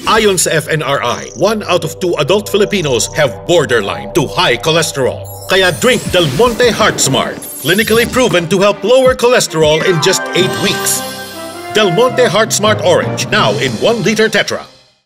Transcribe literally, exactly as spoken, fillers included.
Ayon sa F N R I, one out of two adult Filipinos have borderline to high cholesterol. Kaya drink Del Monte Heart Smart, clinically proven to help lower cholesterol in just eight weeks. Del Monte Heart Smart Orange, now in one liter tetra.